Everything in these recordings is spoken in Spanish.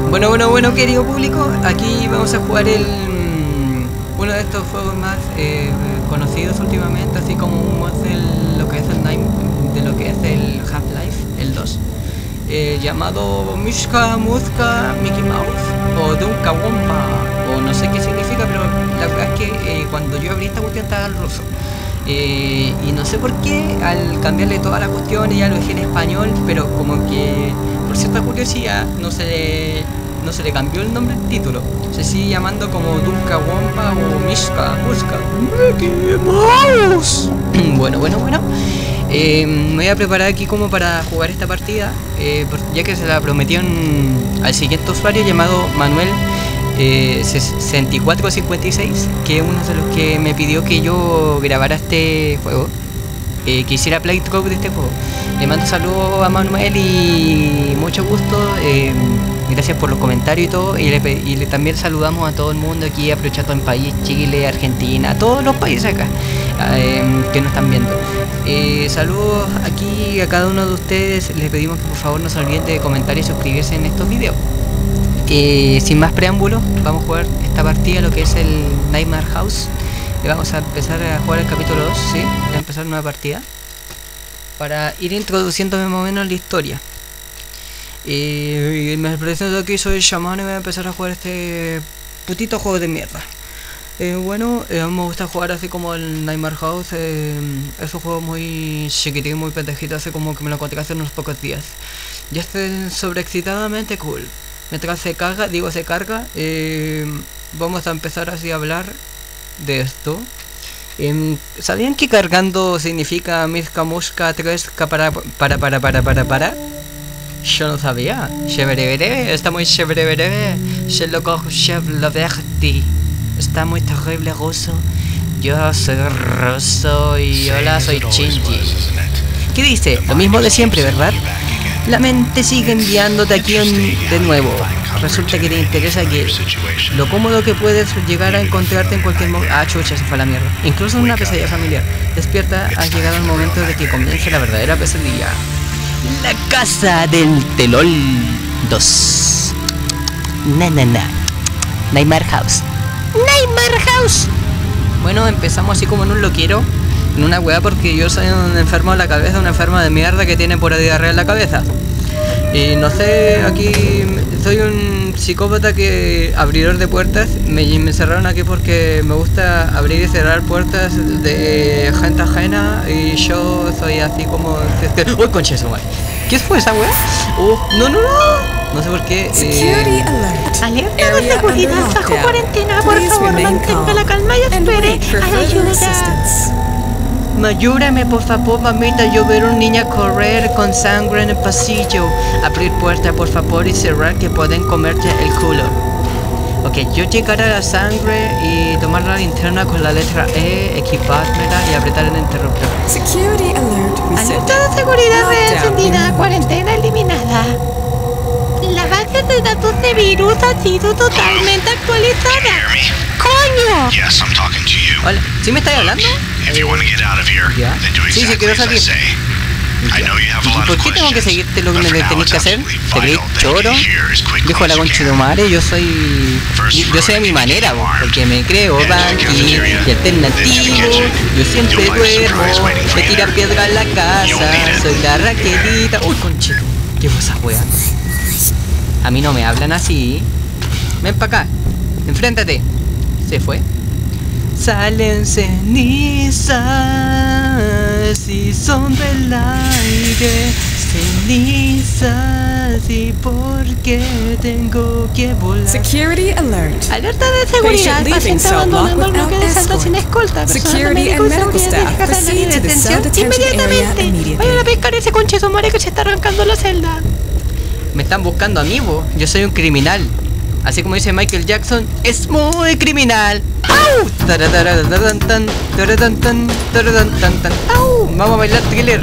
Bueno, querido público, aquí vamos a jugar uno de estos juegos más conocidos últimamente, así como un mod de lo que es el Half-Life, el 2, llamado Mishka Muska Mickey Mouse o Dunka Wompa, o no sé qué significa, pero la verdad es que cuando yo abrí esta cuestión estaba en ruso. Y no sé por qué al cambiarle toda la cuestión ya lo dejé en español, pero como que por cierta curiosidad no se le cambió el nombre al título, se sigue llamando como Dunka Wompa o Mishka Muska Mickey Mouse. Bueno, me voy a preparar aquí como para jugar esta partida, ya que se la prometieron al siguiente usuario llamado Manuel 6456, que es uno de los que me pidió que yo grabara este juego, que hiciera playthrough de este juego. Le mando saludos a Manuel y mucho gusto, gracias por los comentarios y todo, y también saludamos a todo el mundo aquí, aprovechando en país, Chile, Argentina, todos los países acá que nos están viendo. Saludos aquí a cada uno de ustedes. Les pedimos que por favor no se olviden de comentar y suscribirse en estos videos. Sin más preámbulos, vamos a jugar esta partida, lo que es el Nightmare House. Vamos a empezar a jugar el capítulo 2, ¿sí? Voy a empezar una partida para ir introduciéndome más o menos la historia. Me presento aquí, soy el chamán y voy a empezar a jugar este putito juego de mierda. Me gusta jugar así como el Nightmare House. Es un juego muy chiquitín, muy pendejito, así como que me lo encontré hace unos pocos días. Ya estoy sobreexcitadamente cool. Mientras se carga, vamos a empezar así a hablar de esto. ¿Sabían que cargando significa Mishka Muska 3 para? Yo no sabía. Chévere, está muy chévere. Está muy terrible ruso. Yo soy ruso y hola, soy Shinji. ¿Qué dice? Lo mismo de siempre, ¿verdad? La mente sigue enviándote aquí de nuevo. Resulta que te interesa que lo cómodo que puedes llegar a encontrarte en cualquier momento. Ah, chucha, se fue a la mierda. Incluso en una pesadilla familiar. Despierta, ha llegado el momento de que comience la verdadera pesadilla. La casa del telol 2. Nightmare House. Bueno, empezamos así como en un loquero, en una weá, porque yo soy un enfermo de la cabeza, un enfermo de mierda que tiene por diarrea en la cabeza. Y no sé, aquí soy un psicópata que abridor de puertas. Me encerraron aquí porque me gusta abrir y cerrar puertas de gente ajena, y yo soy así como... ¡Uy, concha eso, madre! ¿Qué fue esa weá? No sé por qué. Alerta de seguridad bajo cuarentena, por favor mantenga la calma y espere a la ayuda. Ayúdame por favor, mamita, yo veo a una niña correr con sangre en el pasillo. Abrir puerta por favor y cerrar, que pueden comerte el culo. Ok, yo llegar a la sangre y tomar la linterna con la letra E, equipármela y apretar el interruptor. Alerta de seguridad encendida, cuarentena eliminada. La base de datos de virus ha sido totalmente actualizada. ¡Coño! Hola, ¿sí me estáis hablando? ¿Ya? Sí, quiero salir. ¿Por qué tengo que seguirte lo que me tenéis que hacer? ¿Te crees choro? Dijo la concha de madre, yo soy a mi manera, porque me creo banqui y alternativo. Yo siempre duermo, me tira piedra en la casa, soy la raquelita. Uy, conchito, ¿qué fue esa wea? A mí no me hablan así. Ven pa' acá, enfréntate. Se fue. Salen cenizas y son del aire, cenizas, y por qué tengo que volar. Security alert. Alerta de seguridad. Paciente abandonando el bloque de celda sin escolta. Security and medical staff proceed to the cell detention area immediately. Vayan a pescar ese conchezo madre que se está arrancando la celda. Me están buscando a mí, yo soy un criminal. Así como dice Michael Jackson, es muy criminal. ¡Au! ¡Au! Vamos a bailar thriller.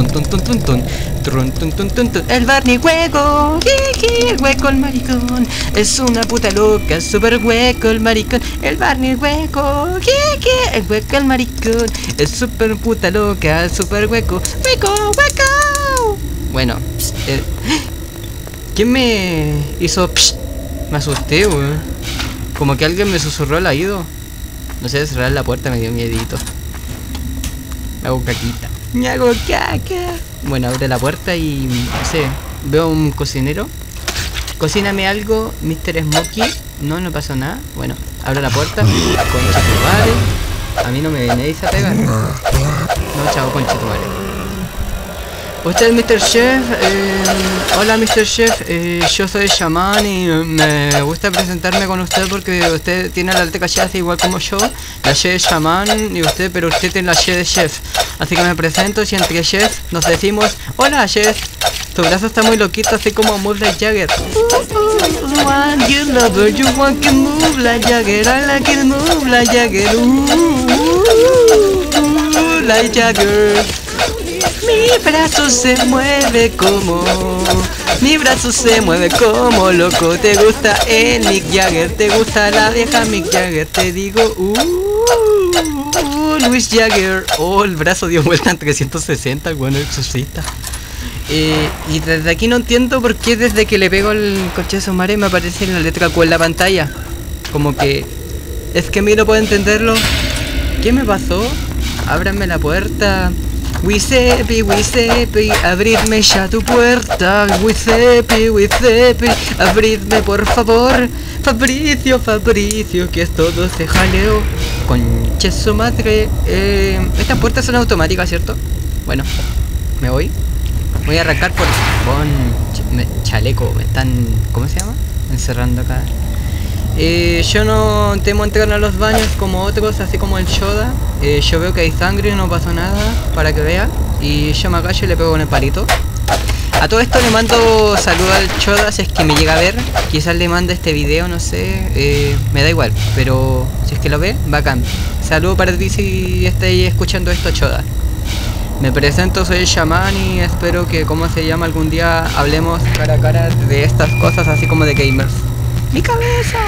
El Barney hueco, el hueco el maricón. Es una puta loca, super hueco el maricón. El Barney hueco, el hueco el maricón. Es super puta loca, super hueco. Hueco. Bueno, ¿quién me hizo Me asusté, weón. Como que alguien me susurró al oído. No sé, cerrar la puerta me dio miedito. Me hago caquita. Me hago caca. Bueno, abre la puerta y no sé, veo un cocinero. Cocíname algo, Mr. Smokey. No, no pasó nada. Bueno, abro la puerta. Concha tu madre. A mí no me venís a pegar. No, chavo, concha tu madre. Usted, Mr. Chef. Hola, Mr. Chef. Yo soy Shaman y me gusta presentarme con usted porque usted tiene la alta cachada igual como yo. La She de Shaman y usted, pero usted tiene la She de Chef. Así que me presento y entre Chef nos decimos: hola, Chef. Tu brazo está muy loquito, así como Move Like Jagger. Want you lover, you want to move like Jagger. I like it, move like Jagger. Like Jagger. Mi brazo se mueve como, mi brazo se mueve como loco. Te gusta el Mick Jagger, te gusta la vieja Mick Jagger. Te digo, Luis Jagger. Oh, el brazo dio vuelta en 360, bueno, exorcista. Y desde aquí no entiendo por qué desde que le pego el coche de su madre me aparece la letra Q en la pantalla. Como que, es que miro, puedo entenderlo. ¿Qué me pasó? Ábranme la puerta. Wisepi, abridme ya tu puerta. Wisepi, abridme por favor. Fabricio, que es todo ese jaleo. Conche su madre. Estas puertas son automáticas, ¿cierto? Bueno, me voy. Voy a arrancar con chaleco. Me están, ¿cómo se llama? Encerrando acá. Yo no temo entrar a los baños como otros, así como el Yoda. Yo veo que hay sangre y no pasó nada, para que vea. Y yo me agallo y le pego con el palito. A todo esto le mando saludo al Choda si es que me llega a ver. Quizás le mande este video, no sé. Me da igual, pero si es que lo ve, bacán. Saludo para ti si estáis escuchando esto, Choda. Me presento, soy el Shaman y espero que, como se llama, algún día hablemos cara a cara de estas cosas, así como de gamers. ¡Mi cabeza!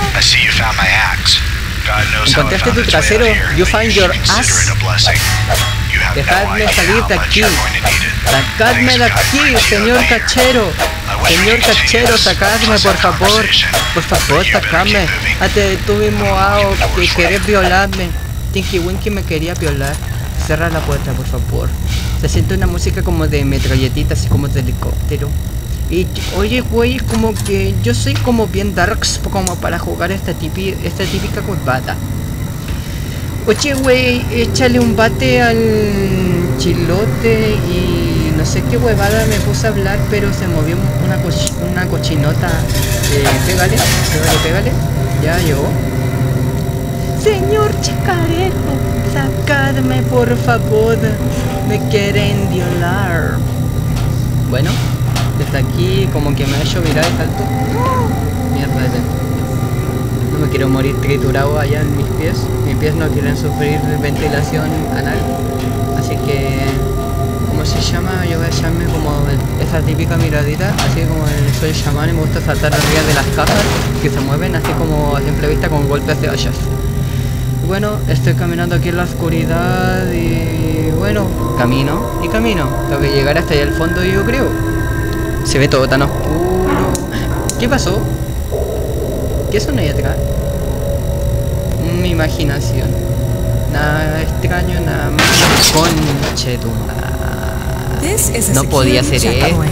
Encontraste tu trasero. You find your ass. Dejadme salir de aquí. Sacadme de aquí, señor cachero. Señor cachero, sacadme, por favor. Por favor, sacadme. Antes tú mismo hago que querés violarme. Tinky Winky me quería violar. Cerra la puerta, por favor. Se siente una música como de metralletita, así como de helicóptero. Y oye, güey, como que yo soy como bien darks como para jugar esta típica corbata. Oye, güey, échale un bate al chilote y no sé qué huevada me puse a hablar, pero se movió una cochinota. Pégale. Ya llegó. Señor chacarero, sacadme por favor, me quieren violar. Bueno, desde aquí como que me ha hecho virar de salto. Mierda, no me quiero morir triturado allá en mis pies. Mis pies no quieren sufrir ventilación anal. Así que, ¿cómo se llama? Yo voy a echarme como esa típica miradita, así como soy chamán y me gusta saltar arriba de las cajas que se mueven así como a simple vista con golpes de ollas. Bueno, estoy caminando aquí en la oscuridad y bueno, camino. Tengo que llegar hasta allá al fondo, yo creo. Se ve todo tan oscuro. ¿Qué pasó? ¿Qué son ahí atrás? Mi imaginación. Nada extraño, nada más. Conchetumare. No podía hacer esto.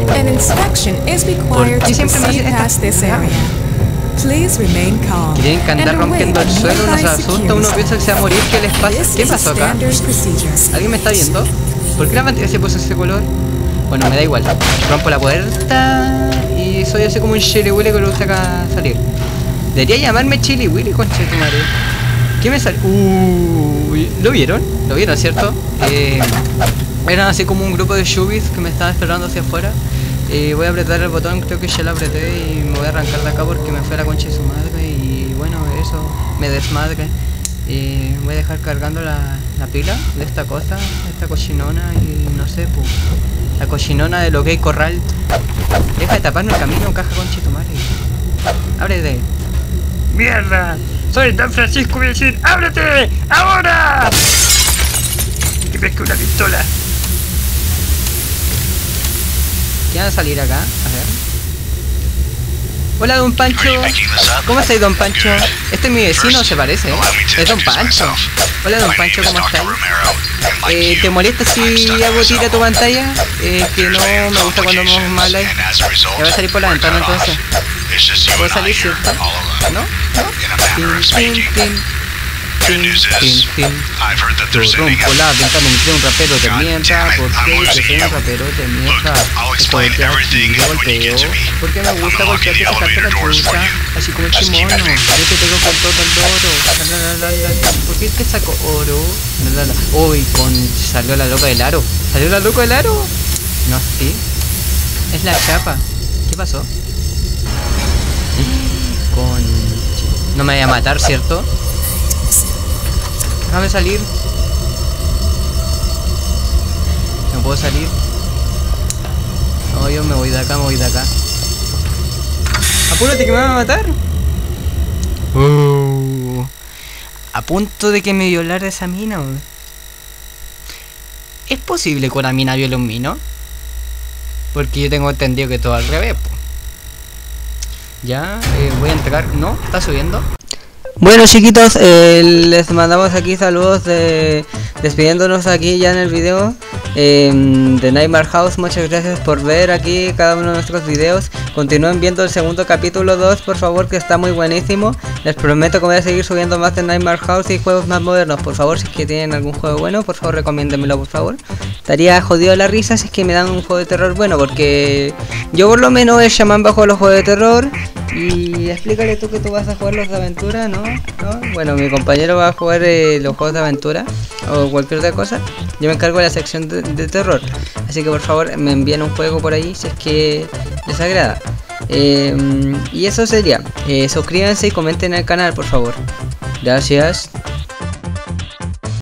¿Por qué siempre me hacen esta? Quieren que andar rompiendo el suelo, nos asusta, uno piensa que se va a morir, ¿qué les pasa? ¿Qué pasó acá? ¿Alguien me está viendo? ¿Por qué la pantalla se puso ese color? Bueno, me da igual. Rompo la puerta y soy así como un Chili Willy que lo saca salir. Debería llamarme Chili Willy, conchetumare. ¿Qué me sale? ¿Lo vieron? ¿Lo vieron, cierto? Eran así como un grupo de shubis que me estaban esperando hacia afuera. Voy a apretar el botón, creo que ya lo apreté y me voy a arrancar de acá porque me fue a la concha de su madre y bueno, eso, me desmadre. Voy a dejar cargando la pila de esta cosa, esta cochinona y no sé, pues, la cochinona de lo que hay corral. Deja de taparme el camino, caja concha de tu madre. ¡Ábrete! ¡Mierda! Soy Don Francisco, voy a decir, ¡ábrete! ¡Ahora! Que pesque una pistola. ¿Quién va a salir acá? A ver. Hola, don Pancho. ¿Cómo estáis, don Pancho? Este es mi vecino, se parece. Es don Pancho. Hola, don Pancho, ¿cómo estáis? ¿Te molesta si hago tira tu pantalla? Que no me gusta cuando me hablas. Me voy a salir por la ventana entonces. ¿Puedo salir, cierto? ¿No? Rompo la ventana entre un rapero de mierda. ¿Por qué? Que soy un rapero de mierda. Estoy aquí, golpeo. Porque me gusta golpearte y sacarte la chucha. Así como el kimono. Yo te pego con todo el oro. ¿Por qué te saco oro? Uy, salió la loca del aro. ¿Salió la loca del aro? No, sí. Es la chapa. ¿Qué pasó? No me vaya a matar, ¿cierto? Déjame salir. No puedo salir. No, yo me voy de acá, Apúrate que me van a matar. A punto de que me violara esa mina. ¿Es posible que una mina viole un mino? Porque yo tengo entendido que todo al revés. Ya, voy a entregar. No, está subiendo. Bueno, chiquitos, les mandamos aquí saludos despidiéndonos aquí ya en el video de Nightmare House. Muchas gracias por ver aquí cada uno de nuestros videos. Continúen viendo el segundo capítulo 2, por favor, que está muy buenísimo. Les prometo que voy a seguir subiendo más de Nightmare House y juegos más modernos. Por favor, si es que tienen algún juego bueno, por favor, recomiéndenmelo, por favor. Estaría jodido la risa si es que me dan un juego de terror bueno, porque yo por lo menos el chamán bajo los juegos de terror. Y explícale tú que tú vas a jugar los de aventura, ¿no? Bueno, mi compañero va a jugar los juegos de aventura o cualquier otra cosa. Yo me encargo de la sección de terror. Así que por favor me envíen un juego por ahí si es que les agrada. Y eso sería. Suscríbanse y comenten en el canal, por favor. Gracias.